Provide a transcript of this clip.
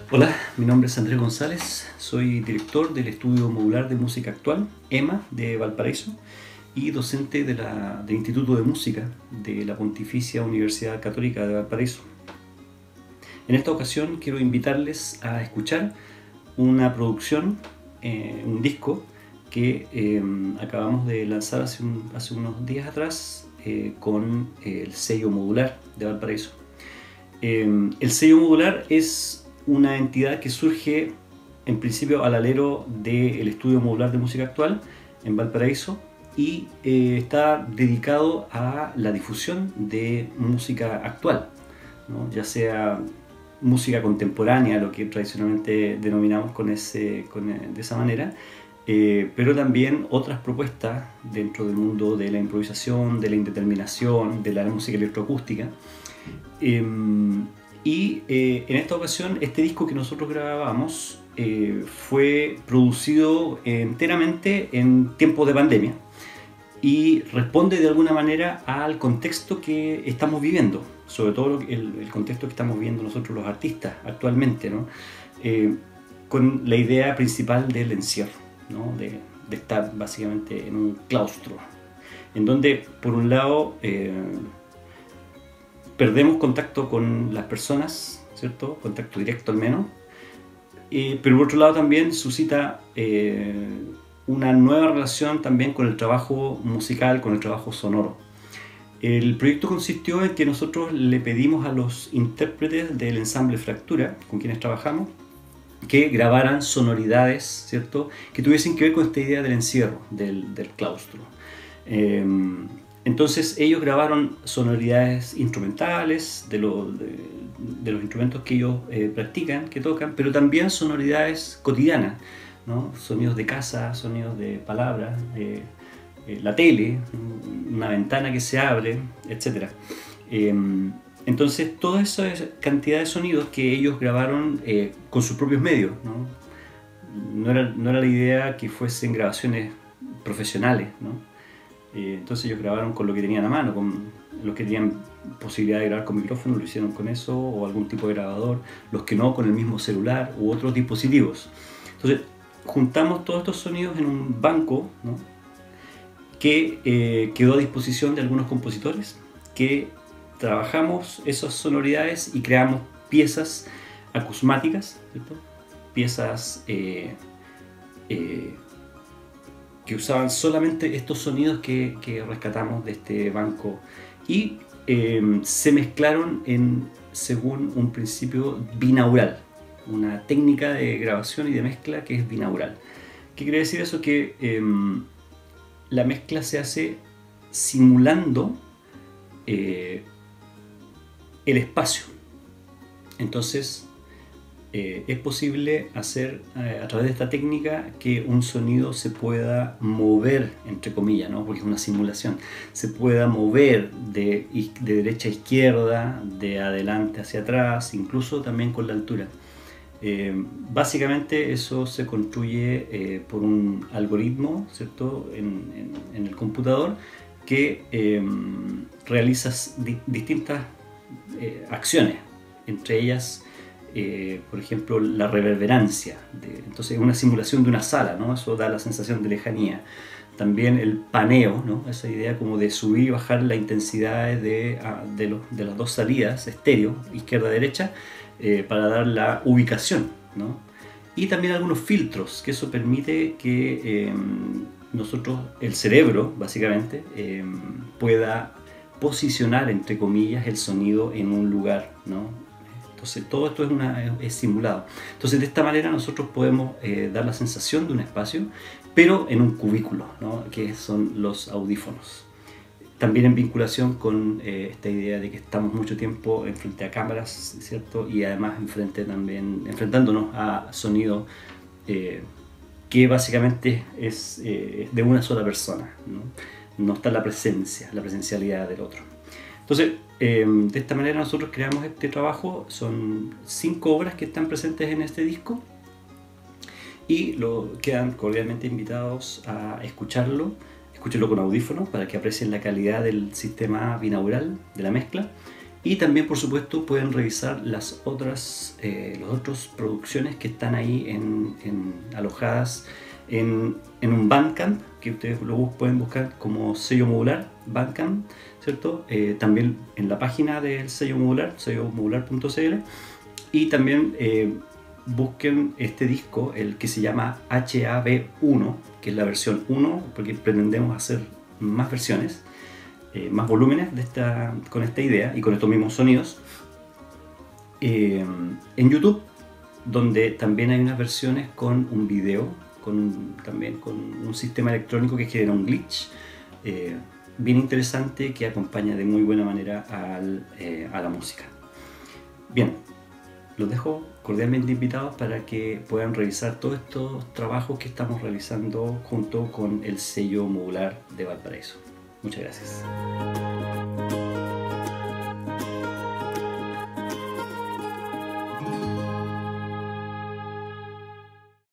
Hola, mi nombre es Andrés González, soy director del Estudio Modular de Música Actual, EMA, de Valparaíso, y docente del Instituto de Música de la Pontificia Universidad Católica de Valparaíso. En esta ocasión quiero invitarles a escuchar una producción, un disco que acabamos de lanzar hace unos días atrás con el sello Modular de Valparaíso. El sello Modular es una entidad que surge en principio al alero del Estudio Modular de Música Actual en Valparaíso y está dedicado a la difusión de música actual, ¿no? Ya sea música contemporánea, lo que tradicionalmente denominamos de esa manera, pero también otras propuestas dentro del mundo de la improvisación, de la indeterminación, de la música electroacústica. En esta ocasión, este disco que nosotros grabamos fue producido enteramente en tiempos de pandemia y responde de alguna manera al contexto que estamos viviendo, sobre todo el contexto que estamos viviendo nosotros los artistas actualmente, ¿no? Con la idea principal del encierro, ¿no? de estar básicamente en un claustro, en donde por un lado perdemos contacto con las personas, ¿cierto? Contacto directo al menos, pero por otro lado también suscita una nueva relación también con el trabajo musical, con el trabajo sonoro. El proyecto consistió en que nosotros le pedimos a los intérpretes del ensamble Fractura, con quienes trabajamos, que grabaran sonoridades, ¿cierto?, que tuviesen que ver con esta idea del encierro, del claustro. Entonces ellos grabaron sonoridades instrumentales de los instrumentos que ellos practican, que tocan, pero también sonoridades cotidianas, ¿no? Sonidos de casa, sonidos de palabras, la tele, una ventana que se abre, etc. Entonces toda esa cantidad de sonidos que ellos grabaron con sus propios medios, ¿no? No era la idea que fuesen grabaciones profesionales, ¿no? Entonces ellos grabaron con lo que tenían a mano, con los que tenían posibilidad de grabar con micrófono, lo hicieron con eso, o algún tipo de grabador, los que no, con el mismo celular u otros dispositivos. Entonces juntamos todos estos sonidos en un banco, ¿no?, que quedó a disposición de algunos compositores, que trabajamos esas sonoridades y creamos piezas acusmáticas, ¿cierto? Piezas que usaban solamente estos sonidos que rescatamos de este banco y se mezclaron según un principio binaural, una técnica de grabación y de mezcla que es binaural. ¿Qué quiere decir eso? Que la mezcla se hace simulando el espacio. Entonces es posible hacer a través de esta técnica que un sonido se pueda mover, entre comillas, ¿no?, porque es una simulación, se pueda mover de derecha a izquierda, de adelante hacia atrás, incluso también con la altura. Básicamente eso se construye por un algoritmo, ¿cierto?, en el computador que realiza distintas acciones, entre ellas por ejemplo la reverberancia, entonces es una simulación de una sala, ¿no? Eso da la sensación de lejanía. También el paneo, ¿no?, esa idea como de subir y bajar la intensidad de las dos salidas estéreo, izquierda-derecha, para dar la ubicación, ¿no? Y también algunos filtros, que eso permite que nosotros, el cerebro básicamente, pueda posicionar, entre comillas, el sonido en un lugar, ¿no? Entonces todo esto es simulado. Entonces de esta manera nosotros podemos dar la sensación de un espacio, pero en un cubículo, ¿no?, que son los audífonos. También en vinculación con esta idea de que estamos mucho tiempo frente a cámaras, ¿cierto?, y además enfrentándonos a sonido que básicamente es de una sola persona, ¿no? No está la presencialidad del otro. Entonces, de esta manera nosotros creamos este trabajo. Son 5 obras que están presentes en este disco y quedan cordialmente invitados a escucharlo con audífonos para que aprecien la calidad del sistema binaural de la mezcla Y también, por supuesto, pueden revisar las otras producciones que están ahí alojadas en un Bandcamp, que ustedes pueden buscar como sello modular, Bandcamp, ¿cierto? También en la página del sello modular, sellomodular.cl, y también busquen este disco, el que se llama HAB1, que es la versión 1, porque pretendemos hacer más versiones, más volúmenes con esta idea y con estos mismos sonidos. En YouTube, donde también hay unas versiones con un video, también con un sistema electrónico que genera un glitch bien interesante, que acompaña de muy buena manera a la música. Bien, los dejo cordialmente invitados para que puedan revisar todos estos trabajos que estamos realizando junto con el sello modular de Valparaíso. Muchas gracias.